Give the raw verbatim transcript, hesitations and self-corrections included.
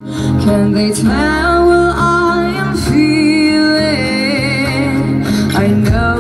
Can they tell what I am feeling? I know